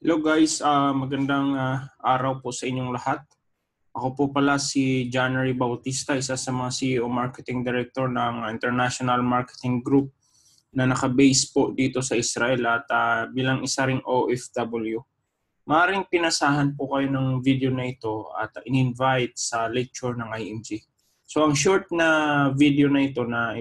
Hello guys, magandang araw po sa inyong lahat. Ako po pala si January Bautista, isa sa mga CEO Marketing Director ng International Marketing Group na naka-base po dito sa Israel at bilang isa ring OFW. Maaaring pinasahan po kayo ng video na ito at in-invite sa lecture ng IMG. So ang short na video na ito na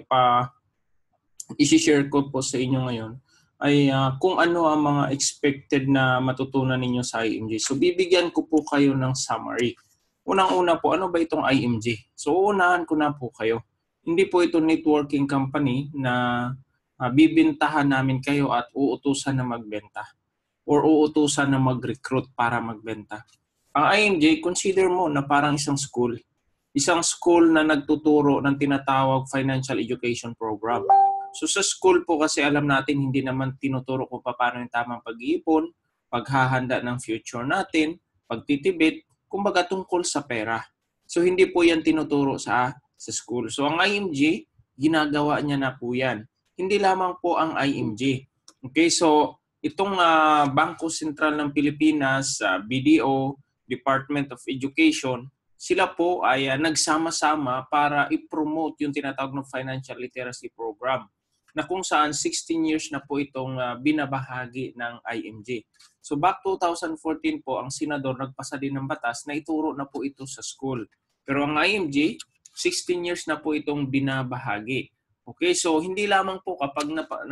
i-share ko po sa inyo ngayon ay kung ano ang mga expected na matutunan ninyo sa IMG. So bibigyan ko po kayo ng summary. Unang-una po, ano ba itong IMG? So unahan ko na po kayo. Hindi po ito networking company na bibintahan namin kayo at uutusan na magbenta or uutusan na mag-recruit para magbenta. Ang IMG, consider mo na parang isang school. Isang school na nagtuturo ng tinatawag financial education program. So sa school po kasi alam natin hindi naman tinuturo kung paano yung tamang pag-iipon, paghahanda ng future natin, pagtitibit, kumbaga tungkol sa pera. So hindi po yan tinuturo sa school. So ang IMG, ginagawa niya na po yan. Hindi lamang po ang IMG. Okay, so itong Bangko Sentral ng Pilipinas, BDO, Department of Education, sila po ay nagsama-sama para i-promote yung tinatawag ng financial literacy program na kung saan 16 years na po itong binabahagi ng IMG. So back 2014 po, ang senador nagpasa din ng batas na ituro na po ito sa school. Pero ang IMG, 16 years na po itong binabahagi. Okay, so hindi lamang po kapag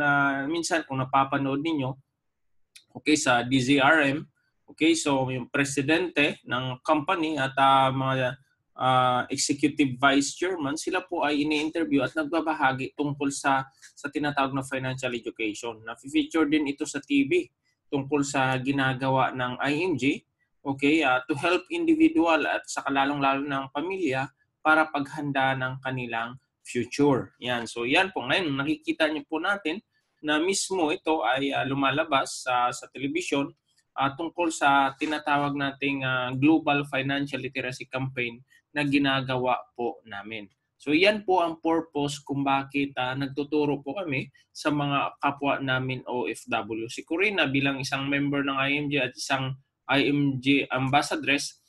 minsan kung napapanood ninyo, okay, sa DZRM, okay, so yung presidente ng company at mga executive vice chairman, sila po ay ini-interview at nagbabahagi tungkol sa tinatawag na financial education. Na-feature din ito sa TV tungkol sa ginagawa ng IMG, okay, to help individual at sa lalong-lalo ng pamilya para paghanda ng kanilang future. Yan. So yan po ngayon nakikita niyo po natin na mismo ito ay lumalabas sa telebisyon tungkol sa tinatawag nating Global Financial Literacy Campaign na ginagawa po namin. So yan po ang purpose kung bakit nagtuturo po kami sa mga kapwa namin OFW. Si Corina bilang isang member ng IMG at isang IMG ambassadress,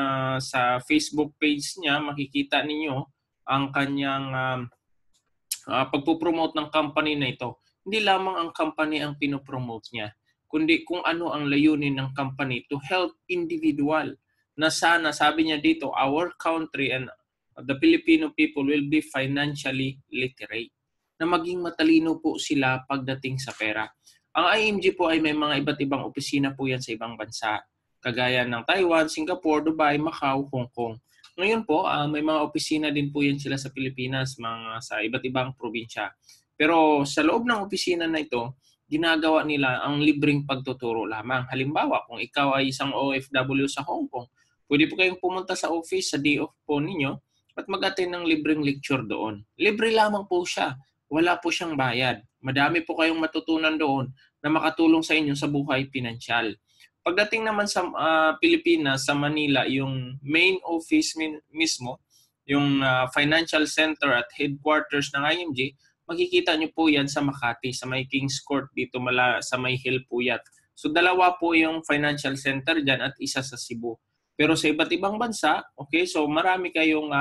sa Facebook page niya makikita ninyo ang kanyang pagpupromote ng company na ito. Hindi lamang ang company ang pinopromote niya, kundi kung ano ang layunin ng company to help individual na sana, sabi niya dito, our country and the Filipino people will be financially literate. Na maging matalino po sila pagdating sa pera. Ang IMG po ay may mga iba't ibang opisina po yan sa ibang bansa. Kagaya ng Taiwan, Singapore, Dubai, Macau, Hong Kong. Ngayon po, may mga opisina din po yan sila sa Pilipinas, sa iba't ibang probinsya. Pero sa loob ng opisina na ito, ginagawa nila ang libreng pagtuturo lamang. Halimbawa, kung ikaw ay isang OFW sa Hong Kong, pwede po kayong pumunta sa office sa day off po ninyo at mag-attend ng libreng lecture doon. Libre lamang po siya. Wala po siyang bayad. Madami po kayong matutunan doon na makatulong sa inyo sa buhay pinansyal. Pagdating naman sa Pilipinas, sa Manila, yung main office mismo, yung financial center at headquarters ng IMG, makikita nyo po yan sa Makati, sa may Kings Court dito sa may Hill Puyat. So dalawa po yung financial center dyan at isa sa Cebu. Pero sa iba't ibang bansa, okay, so marami kayong,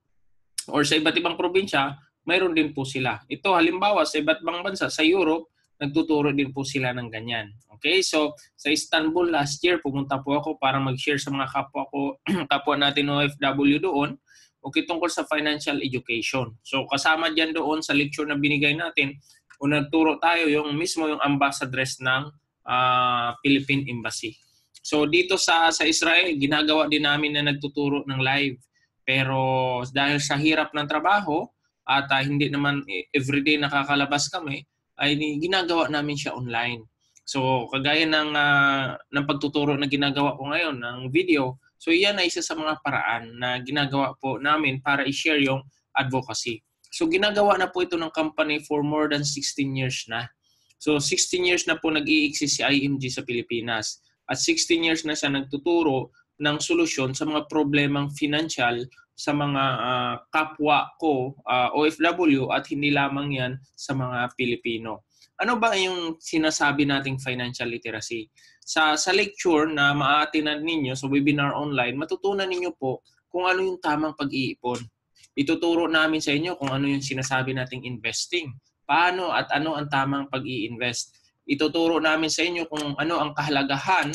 or sa iba't ibang probinsya, mayroon din po sila. Ito halimbawa sa iba't ibang bansa, sa Europe, nagtuturo din po sila ng ganyan. Okay, so sa Istanbul last year, pumunta po ako para mag-share sa mga kapwa natin OFW doon, okay, tungkol sa financial education. So kasama dyan doon sa lecture na binigay natin, kung nagturo tayo yung mismo yung ambassadress ng Philippine Embassy. So dito sa Israel, ginagawa din namin na nagtuturo ng live. Pero dahil sa hirap ng trabaho at hindi naman everyday nakakalabas kami, ay ginagawa namin siya online. So kagaya ng pagtuturo na ginagawa ko ngayon ng video, so yan ay isa sa mga paraan na ginagawa po namin para i-share yung advocacy. So ginagawa na po ito ng company for more than 16 years na. So 16 years na po nag-i-exist si IMG sa Pilipinas. At 16 years na siya nagtuturo ng solusyon sa mga problemang financial sa mga kapwa ko, OFW, at hindi lamang yan sa mga Pilipino. Ano ba yung sinasabi nating financial literacy? Sa lecture na maaatinan ninyo sa webinar online, matutunan ninyo po kung ano yung tamang pag-iipon. Ituturo namin sa inyo kung ano yung sinasabi nating investing. Paano at ano ang tamang pag-i-invest. Ituturo namin sa inyo kung ano ang kahalagahan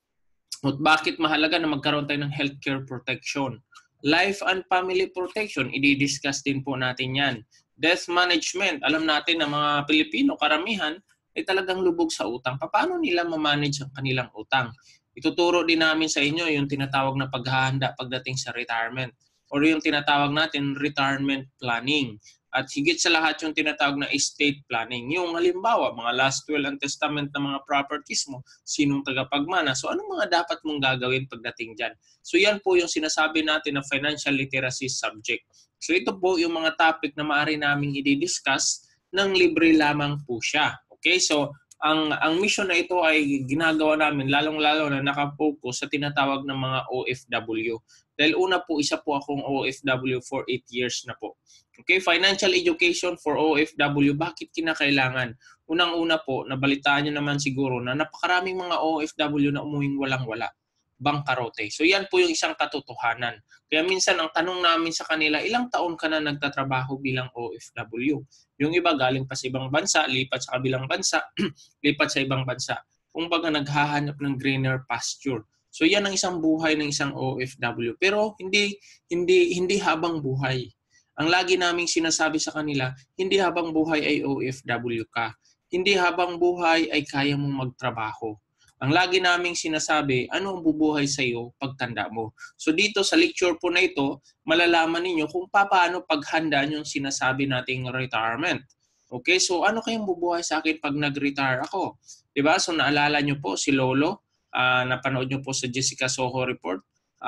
at bakit mahalaga na magkaroon tayo ng healthcare protection. Life and family protection, i-discuss din po natin yan. Death management, alam natin na mga Pilipino, karamihan, ay talagang lubog sa utang. Paano nila ma-manage ang kanilang utang? Ituturo din namin sa inyo yung tinatawag na paghahanda pagdating sa retirement or yung tinatawag natin retirement planning. At higit sa lahat yung tinatawag na estate planning. Yung halimbawa, mga last will and testament ng mga properties mo, sinong tagapagmana. So anong mga dapat mong gagawin pagdating dyan? So yan po yung sinasabi natin na financial literacy subject. So ito po yung mga topic na maaari naming i-discuss ng libre lamang po siya. Okay, so ang mission na ito ay ginagawa namin lalong-lalo na nakapokus sa tinatawag ng mga OFW. Dahil una po, isa po akong OFW for 8 years na po. Okay, financial education for OFW, bakit kinakailangan? Unang-una po, nabalitaan nyo naman siguro na napakaraming mga OFW na umuwing walang-wala, bangkarote. So yan po yung isang katotohanan. Kaya minsan ang tanong namin sa kanila, ilang taon ka na nagtatrabaho bilang OFW? Yung iba galing pa sa ibang bansa, lipat sa kabilang bansa, lipat sa ibang bansa. Kung baga naghahanap ng greener pasture. So yan ang isang buhay ng isang OFW. Pero hindi habang buhay. Ang lagi naming sinasabi sa kanila, hindi habang buhay ay OFW ka. Hindi habang buhay ay kaya mong magtrabaho. Ang lagi naming sinasabi, ano ang bubuhay sa iyo pagtanda mo? So dito sa lecture po na ito, malalaman ninyo kung paano paghanda yung sinasabi nating retirement. Okay, so ano kayang bubuhay sa akin pag nag-retire ako? Diba? So naalala nyo po si Lolo, napanood nyo po sa Jessica Soho report,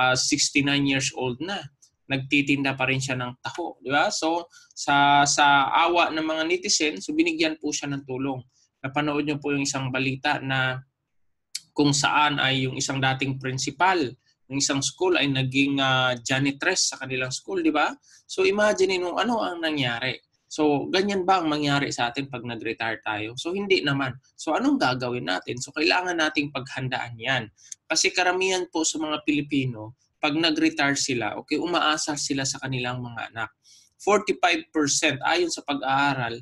69 years old na. Nagtitinda pa rin siya ng taho, di ba? So sa awa ng mga netizen, so binigyan po siya ng tulong. Napanood niyo po yung isang balita na kung saan ay yung isang dating principal ng isang school ay naging janitress sa kanilang school, di ba? So imagine nung ano ang nangyari. So ganyan ba ang mangyari sa atin pag nag-retire tayo? So hindi naman. So anong gagawin natin? So kailangan nating paghandaan yan. Kasi karamihan po sa mga Pilipino, pag nag-retire sila, okay, umaasa sila sa kanilang mga anak. 45% ayon sa pag-aaral,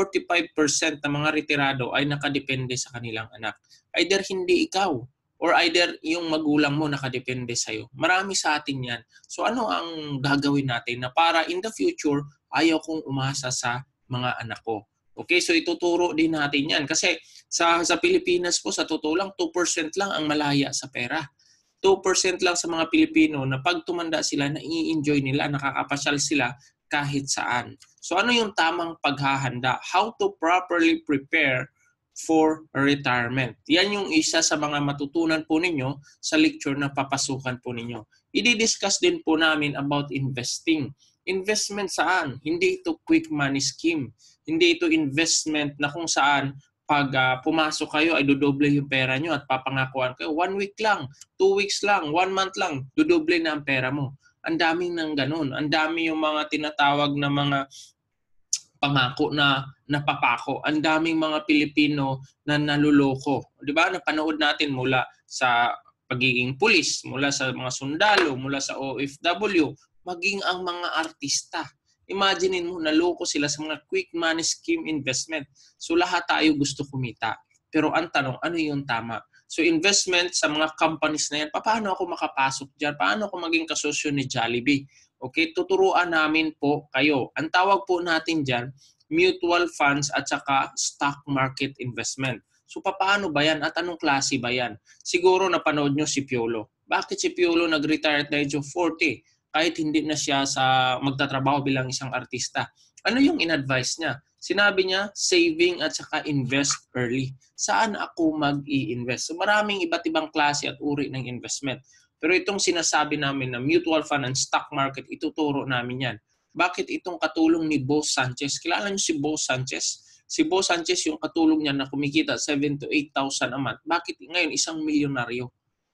45% ng mga retirado ay nakadepende sa kanilang anak. Either hindi ikaw or either yung magulang mo nakadepende sa'yo. Marami sa atin yan. So ano ang gagawin natin na para in the future, ayaw kong umasa sa mga anak ko. Okay, so ituturo din natin yan. Kasi sa Pilipinas po, sa totoo lang, 2% lang ang malaya sa pera. 2% lang sa mga Pilipino na pag tumanda sila, nai-enjoy nila, nakakapasyal sila kahit saan. So ano yung tamang paghahanda? How to properly prepare for retirement. Yan yung isa sa mga matutunan po ninyo sa lecture na papasukan po ninyo. I-discuss din po namin about investing. Investment saan? Hindi ito quick money scheme. Hindi ito investment na kung saan pag pumasok kayo ay dudoble yung pera nyo at papangakuan kayo. 1 week lang, 2 weeks lang, 1 month lang, dudoble na ang pera mo. Ang daming nang ganun. Ang dami yung mga tinatawag na mga pangako na napapako. Ang daming mga Pilipino na naluloko. 'Di ba? Napanood natin mula sa pagiging pulis, mula sa mga sundalo, mula sa OFW, maging ang mga artista. Imaginin mo, naloko sila sa mga quick money scheme investment. So lahat tayo gusto kumita. Pero ang tanong, ano yung tama? So investment sa mga companies na yan, paano ako makapasok dyan? Paano ako maging kasosyo ni Jollibee? Okay, tuturuan namin po kayo. Ang tawag po natin dyan, mutual funds at saka stock market investment. So paano ba yan at anong klase ba yan? Siguro napanood nyo si Piolo. Bakit si Piolo nag-retire at the age of 40? Kahit hindi na siya magtatrabaho bilang isang artista. Ano yung in-advise niya? Sinabi niya, saving at saka invest early. Saan ako mag-i-invest? So maraming iba't ibang klase at uri ng investment. Pero itong sinasabi namin na mutual fund and stock market, ituturo namin yan. Bakit itong katulong ni Boss Sanchez? Kilala niyo si Boss Sanchez? Si Boss Sanchez yung katulong niya na kumikita 7,000 to 8,000 a month. Bakit ngayon isang milyonaryo?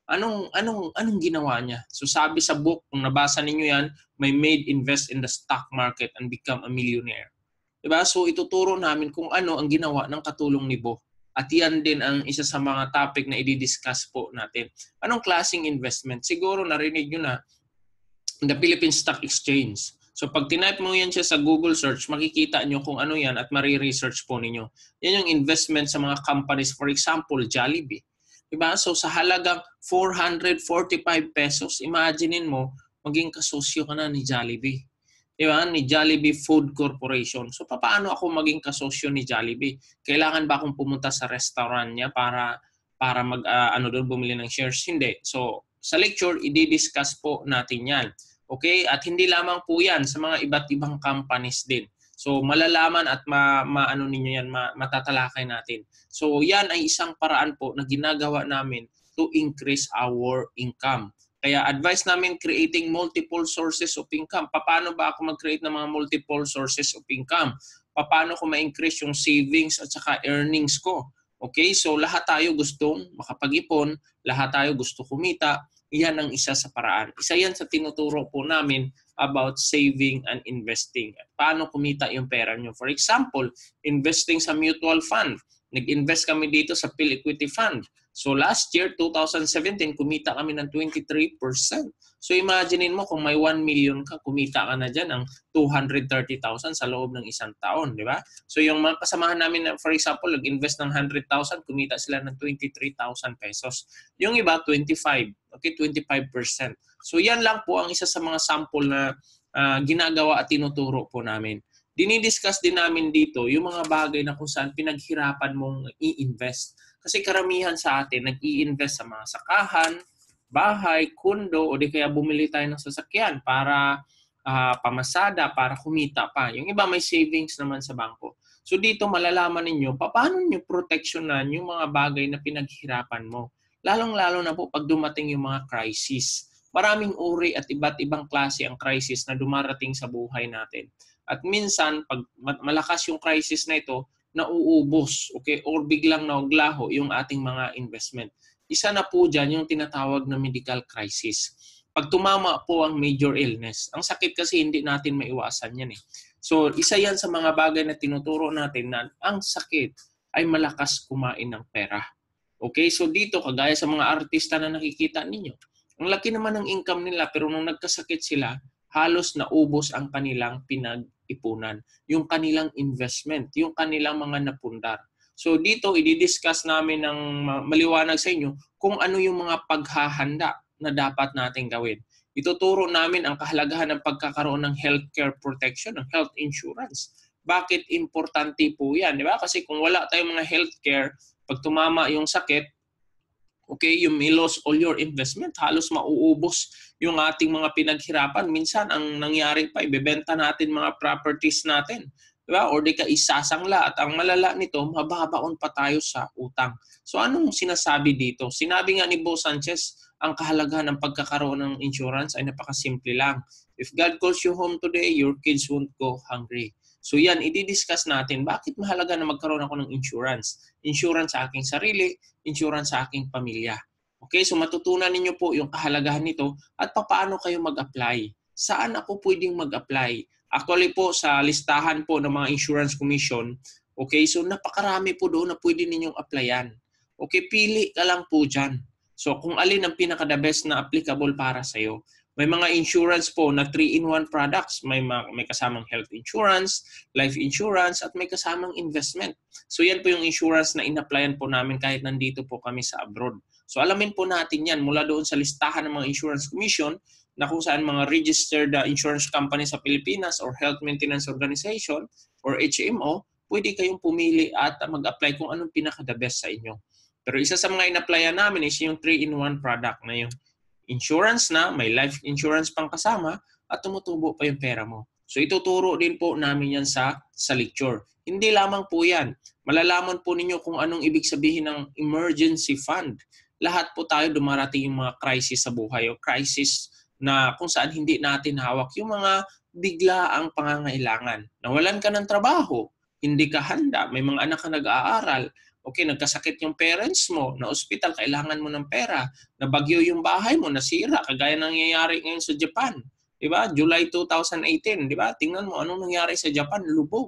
Anong ginawa niya? So sabi sa book, kung nabasa ninyo yan, may made invest in the stock market and become a millionaire. Diba? So ituturo namin kung ano ang ginawa ng katulong ni Bo. At yan din ang isa sa mga topic na i-discuss po natin. Anong klaseng investment? Siguro narinig nyo na the Philippine Stock Exchange. So pag tinype mo yan siya sa Google search, makikita nyo kung ano yan at mariresearch po ninyo. Yan yung investment sa mga companies. For example, Jollibee. Diba? So sa halagang 445 pesos, imaginein mo, maging kasosyo ka na ni Jollibee. Diba? Ni Jollibee Food Corporation. So paano ako maging kasosyo ni Jollibee? Kailangan ba akong pumunta sa restaurant niya para doon bumili ng shares? Hindi. So sa lecture, i-discuss po natin yan. Okay? At hindi lamang po yan sa mga iba't ibang companies din. So malalaman at maano ninyo yan, matatalakay natin. So yan ay isang paraan po na ginagawa namin to increase our income. Kaya advice namin creating multiple sources of income. Paano ba ako mag-create ng mga multiple sources of income? Paano ko ma-increase yung savings at saka earnings ko? Okay, so lahat tayo gustong makapag-ipon, lahat tayo gusto kumita. Iyan ang isa sa paraan. Isa yan sa tinuturo po namin about saving and investing. Paano kumita yung pera nyo? For example, investing sa mutual fund. Nag-invest kami dito sa Phil Equity Fund. So last year, 2017, kumita kami ng 23%. So imaginein mo kung may 1 million ka, kumita ka na dyan ng 230,000 sa loob ng isang taon, di ba? So yung mga kasamahan namin, for example, nag-invest ng 100,000, kumita sila ng 23,000 pesos. Yung iba, 25. Okay, 25%. So yan lang po ang isa sa mga sample na ginagawa at tinuturo po namin. Dinidiscuss din namin dito yung mga bagay na kung saan pinaghirapan mong i-invest. Kasi karamihan sa atin, nag-i-invest sa mga sakahan, bahay, kondo, o di kaya bumili tayo ng sasakyan para pamasada, para kumita pa. Yung iba may savings naman sa bangko. So dito malalaman ninyo, paano nyo proteksyonan yung mga bagay na pinaghirapan mo. Lalong-lalo na po pag dumating yung mga crisis. Maraming uri at iba't ibang klase ang crisis na dumarating sa buhay natin. At minsan, pag malakas yung crisis na ito, nauubos, okay, or biglang nauglaho yung ating mga investment. Isa na po dyan yung tinatawag na medical crisis. Pag tumama po ang major illness, ang sakit kasi hindi natin maiwasan yan eh. So, isa yan sa mga bagay na tinuturo natin na ang sakit ay malakas kumain ng pera. Okay, so dito, kagaya sa mga artista na nakikita ninyo, ang laki naman ng income nila pero nung nagkasakit sila, halos naubos ang kanilang pinag-ipunan, yung kanilang investment, yung kanilang mga napundar. So dito, i-discuss namin ng maliwanag sa inyo kung ano yung mga paghahanda na dapat natin gawin. Ituturo namin ang kahalagahan ng pagkakaroon ng healthcare protection, ng health insurance. Bakit importante po yan? Di ba? Kasi kung wala tayong mga healthcare, pag tumama yung sakit, okay, you may lose all your investment. Halos mauubos yung ating mga pinaghirapan. Minsan, ang nangyari pa, ibebenta natin mga properties natin. Diba? Or di ka isasangla. At ang malala nito, mababaon pa tayo sa utang. So anong sinasabi dito? Sinabi nga ni Bo Sanchez, ang kahalagahan ng pagkakaroon ng insurance ay napakasimple lang. If God calls you home today, your kids won't go hungry. So yan, i-discuss natin bakit mahalaga na magkaroon ako ng insurance. Insurance sa aking sarili, insurance sa aking pamilya. Okay, so matutunan ninyo po yung kahalagahan nito at paano kayo mag-apply. Saan ako pwedeng mag-apply? Actually po, sa listahan po ng mga insurance commission, okay, so napakarami po doon na pwede ninyong applyan. Okay, pili ka lang po dyan. So kung alin ang pinaka-the best na applicable para sa'yo. May mga insurance po na 3-in-1 products. May kasamang health insurance, life insurance, at may kasamang investment. So yan po yung insurance na in-applyan po namin kahit nandito po kami sa abroad. So alamin po natin yan mula doon sa listahan ng mga insurance commission na kung saan mga registered insurance company sa Pilipinas or Health Maintenance Organization or HMO, pwede kayong pumili at mag-apply kung anong pinaka-the best sa inyo. Pero isa sa mga in-applyan namin is yung 3-in-1 product na yung insurance na, may life insurance pang kasama, at tumutubo pa yung pera mo. So ituturo din po namin yan sa lecture. Hindi lamang po yan. Malalaman po ninyo kung anong ibig sabihin ng emergency fund. Lahat po tayo dumarating yung mga crisis sa buhay o crisis na kung saan hindi natin hawak yung mga biglaang pangangailangan. Nawalan ka ng trabaho, hindi ka handa, may mga anak ka nag-aaral, okay, nagkasakit yung parents mo, na ospital, kailangan mo ng pera, nabagyo yung bahay mo, nasira, kagaya nangyayari ngayon sa Japan. Diba? July 2018, diba? Tingnan mo, anong nangyari sa Japan? Lubog.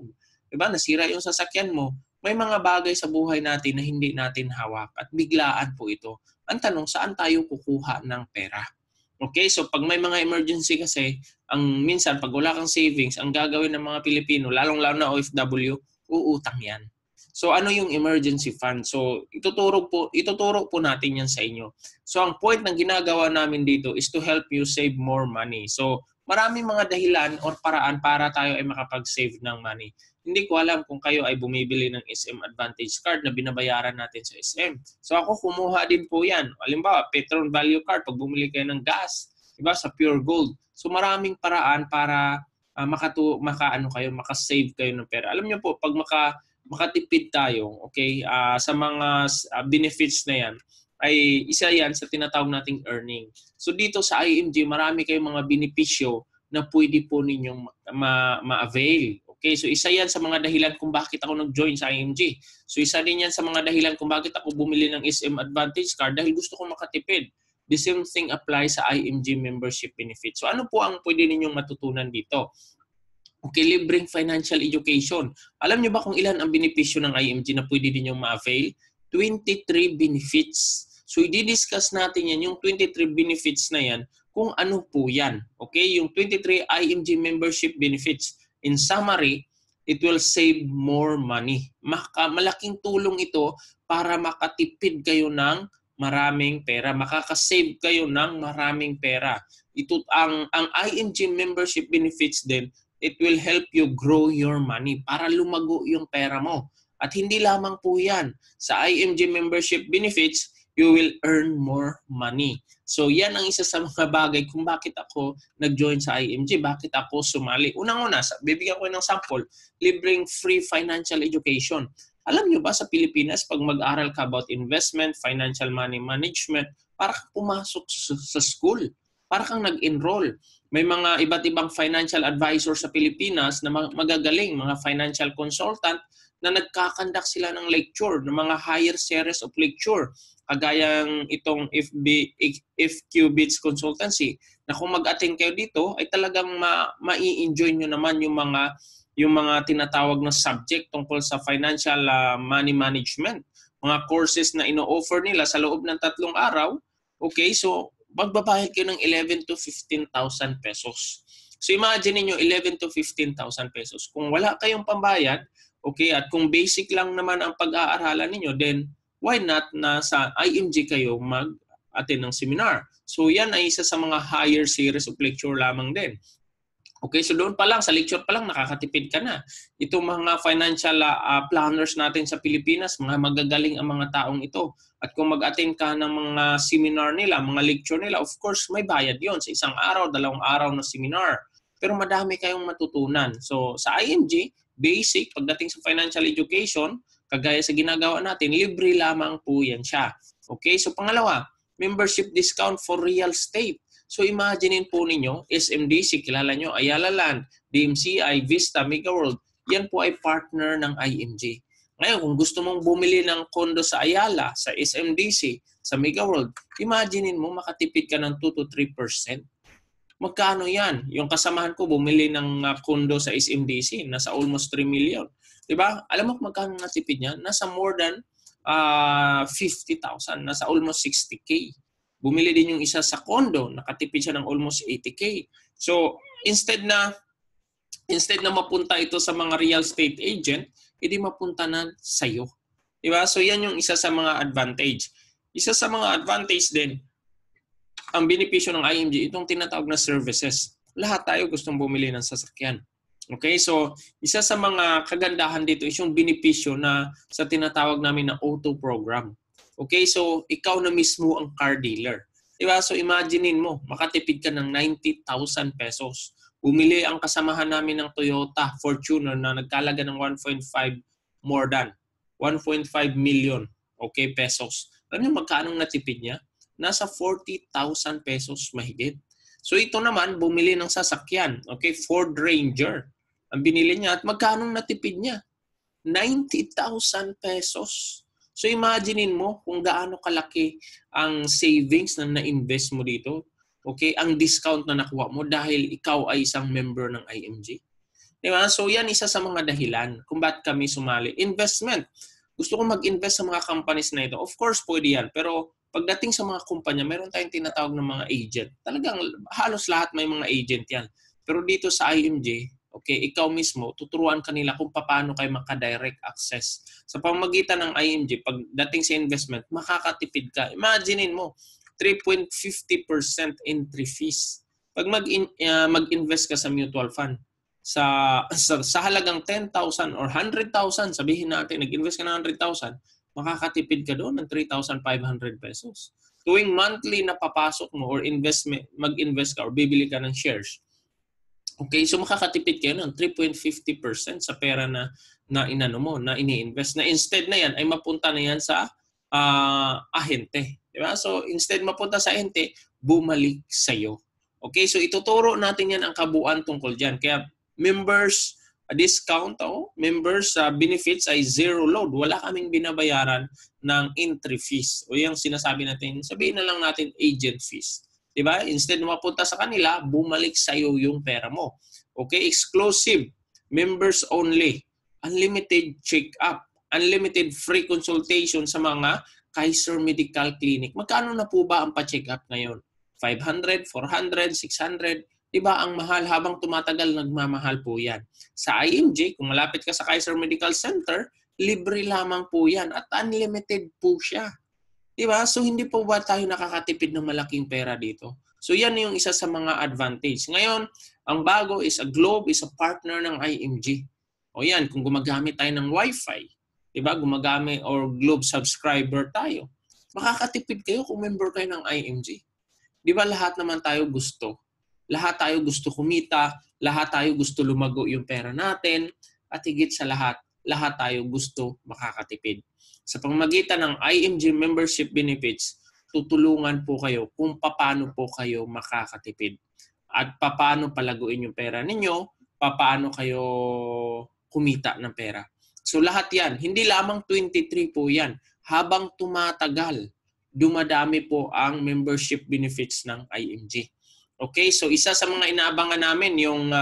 Diba? Nasira yung sasakyan mo. May mga bagay sa buhay natin na hindi natin hawak at biglaan po ito. Ang tanong, saan tayo kukuha ng pera? Okay, so pag may mga emergency kasi, minsan pag wala kang savings, ang gagawin ng mga Pilipino, lalong-lalo na OFW, uutang yan. So ano yung emergency fund? So ituturo po natin yan sa inyo. So ang point ng ginagawa namin dito is to help you save more money. So maraming mga dahilan or paraan para tayo ay makapag-save ng money. Hindi ko alam kung kayo ay bumibili ng SM Advantage card na binabayaran natin sa SM. So ako kumuha din po yan. Halimbawa, Petron Value Card, pag bumili kayo ng gas, diba, sa Pure Gold. So maraming paraan para makasave kayo ng pera. Alam niyo po, pag makatipid tayo, okay, sa mga benefits na yan, ay isa yan sa tinatawag nating earning. So dito sa IMG, marami kayong mga benepisyo na pwede po ninyong ma-avail. Okay, so isa yan sa mga dahilan kung bakit ako nag-join sa IMG. So isa din yan sa mga dahilan kung bakit ako bumili ng SM Advantage card dahil gusto kong makatipid. The same thing applies sa IMG membership benefit. So ano po ang pwede ninyong matutunan dito? Okay, libreng financial education. Alam niyo ba kung ilan ang benepisyo ng IMG na pwede ninyong ma-avail? 23 benefits. So i-discuss natin yan, yung 23 benefits na yan, kung ano po yan. Okay, yung 23 IMG membership benefits. In summary, it will save more money. Malaking tulong ito para makatipid kayo ng maraming pera. Makakasave kayo ng maraming pera. Ito ang IMG membership benefits din, it will help you grow your money para lumago yung pera mo. At hindi lamang po yan. Sa IMG membership benefits, you will earn more money. So yan ang isa sa mga bagay kung bakit ako nag-join sa IMG, bakit ako sumali. Unang-una, bibigyan ko ng sample, libreng free financial education. Alam nyo ba sa Pilipinas, pag mag-aral ka about investment, financial money management, para kang pumasok sa school, para kang nag-enroll. May mga iba't ibang financial advisor sa Pilipinas na magagaling, mga financial consultant na nagkakandak sila ng lecture, ng mga higher series of lecture, kagayang itong FQ Beats Consultancy, na kung mag-attend kayo dito, ay talagang ma-i-enjoy nyo naman yung mga tinatawag na subject tungkol sa financial money management. Mga courses na ino-offer nila sa loob ng 3 araw, okay, so magbabayad kayo ng 11 to 15,000 pesos. So imagine niyo 11 to 15,000 pesos. Kung wala kayong pambayad, okay, at kung basic lang naman ang pag-aaralan niyo, then why not na sa IMG kayo mag-attend ng seminar? So yan ay isa sa mga higher series of lecture lamang din. Okay, so doon pa lang, sa lecture pa lang, nakakatipid ka na. Itong mga financial planners natin sa Pilipinas, mga magagaling ang mga taong ito. At kung mag-attend ka ng mga seminar nila, mga lecture nila, of course, may bayad yon sa isang araw, 2 araw na seminar. Pero madami kayong matutunan. So sa IMG, basic, pagdating sa financial education, kagaya sa ginagawa natin, libre lamang po yan siya. Okay, so pangalawa, membership discount for real estate. So imaginein po ninyo, SMDC, kilala nyo, Ayala Land, DMCI, Vista, Mega World, yan po ay partner ng IMG. Ngayon, kung gusto mong bumili ng kondo sa Ayala, sa SMDC, sa Mega World, imaginein mo makatipid ka ng 2 to 3%. Magkano yan? Yung kasamahan ko bumili ng kondo sa SMDC, nasa almost 3 million. Diba? Alam mo magkano natipid niya? Nasa more than 50,000, nasa almost 60K. Bumili din yung isa sa condo, nakatipid siya ng almost 80K. So, instead na mapunta ito sa mga real estate agent, edi mapunta na sa'yo. Diba? So, yan yung isa sa mga advantage. Isa sa mga advantage din, ang benepisyo ng IMG, itong tinatawag na services. Lahat tayo gustong bumili ng sasakyan. Okay? So, isa sa mga kagandahan dito is yung benepisyo na sa tinatawag namin na auto program. Okay, so ikaw na mismo ang car dealer. Diba? So imaginein mo, makatipid ka ng 90,000 pesos. Bumili ang kasamahan namin ng Toyota Fortuner na nagkalaga ng 1.5 million, okay, pesos. Alam niyo magkano natipid niya? Nasa 40,000 pesos mahigit. So ito naman, bumili ng sasakyan, okay, Ford Ranger. Ang binili niya at magkano natipid niya? 90,000 pesos. So imaginein mo kung gaano kalaki ang savings na na-invest mo dito. Okay, ang discount na nakuha mo dahil ikaw ay isang member ng IMG. Di ba? So yan isa sa mga dahilan kung bakit kami sumali. Investment. Gusto ko mag-invest sa mga companies na ito. Of course, pwede yan. Pero pagdating sa mga kumpanya, meron tayong tinatawag ng mga agent. Talagang halos lahat may mga agent yan. Pero dito sa IMG, okay, ikaw mismo, tuturuan kanila kung paano kayo maka-direct access. Sa pamamagitan ng IMG, pagdating sa investment, makakatipid ka. Imaginein mo, 3.50% entry fees. Pag mag-invest ka sa mutual fund, sa halagang 10,000 or 100,000, sabihin natin, nag-invest ka ng 100,000, makakatipid ka doon ng 3,500 pesos. Tuwing monthly na papasok mo or mag-invest ka or bibili ka ng shares, okay, so makakatipid kayo ng 3.50% sa pera na inano mo, na ini-invest. Na instead na yan ay mapunta na yan sa ahente. Diba? So instead mapunta sa ahente, bumalik sa'yo. Okay, so ituturo natin yan ang kabuuan tungkol dyan. Kaya members discount, members benefits ay zero load. Wala kaming binabayaran ng entry fees. O yung sinasabi natin, sabihin na lang natin agent fees. Diba? Instead na mapunta sa kanila, bumalik sa'yo yung pera mo. Okay, exclusive, members only, unlimited check-up, unlimited free consultation sa mga Kaiser Medical Clinic. Magkano na po ba ang pa-check up ngayon? 500, 400, 600. Diba ang mahal, habang tumatagal nagmamahal po yan. Sa IMG, kung malapit ka sa Kaiser Medical Center, libre lamang po yan at unlimited po siya. Diba? So hindi po ba tayo nakakatipid ng malaking pera dito? So yan yung isa sa mga advantage. Ngayon, ang bago is Globe is a partner ng IMG. O yan, kung gumagamit tayo ng Wi-Fi, diba? Gumagamit or Globe subscriber tayo, makakatipid kayo kung member kayo ng IMG. Di ba lahat naman tayo gusto? Lahat tayo gusto kumita, lahat tayo gusto lumago yung pera natin, at higit sa lahat tayo gusto makakatipid. Sa pamamagitan ng IMG membership benefits, tutulungan po kayo kung paano po kayo makakatipid. At paano palaguin yung pera ninyo, paano kayo kumita ng pera. So lahat yan, hindi lamang 23 po yan. Habang tumatagal, dumadami po ang membership benefits ng IMG. Okay, so isa sa mga inaabangan namin yung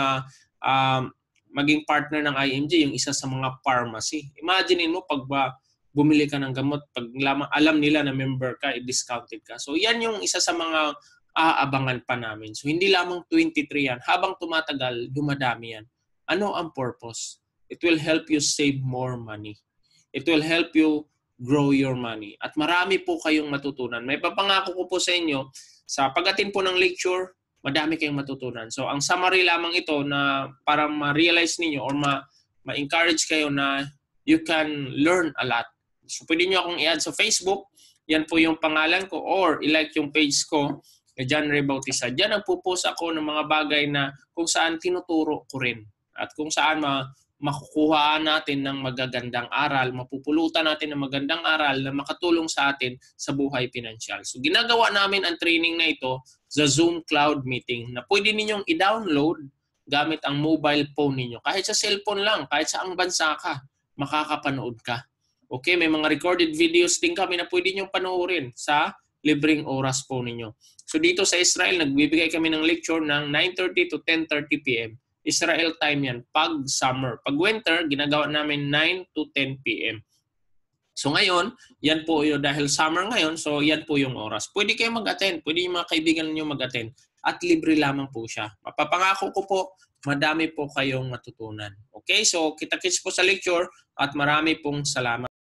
maging partner ng IMG, yung isa sa mga pharmacy. Imagine mo pag bumili ka ng gamot, pag alam nila na member ka, discounted ka. So yan yung isa sa mga aabangan pa namin. So hindi lamang 23 yan, habang tumatagal, dumadami yan. Ano ang purpose? It will help you save more money. It will help you grow your money. At marami po kayong matutunan. May papangako ko po sa inyo, sa pag-attend po ng lecture, madami kayong matutunan. So ang summary lamang ito na para ma-realize ninyo or ma-encourage kayo na you can learn a lot. So pwede nyo akong i-add sa Facebook, yan po yung pangalan ko, or i-like yung page ko, John Ray Bautista. Diyan nagpo-post ako ng mga bagay na kung saan tinuturo ko rin. At kung saan makukuha natin ng magagandang aral, mapupulutan natin ng magandang aral na makatulong sa atin sa buhay pinansyal. So ginagawa namin ang training na ito sa Zoom Cloud Meeting na pwede ninyong i-download gamit ang mobile phone ninyo. Kahit sa cellphone lang, kahit saang bansa ka, makakapanood ka. Okay, may mga recorded videos din kami na pwede ninyong panoorin sa libreng oras po ninyo. So dito sa Israel, nagbibigay kami ng lecture ng 9:30 to 10:30 p.m. Israel time yan, pag summer. Pag winter, ginagawa namin 9 to 10 p.m. So ngayon, yan po yun, dahil summer ngayon, so yan po yung oras. Pwede kayo mag-attend, pwede yung mga kaibigan niyo mag-attend. At libre lamang po siya. Mapapangako ko po, madami po kayong matutunan. Okay, so kita-kits po sa lecture at marami pong salamat.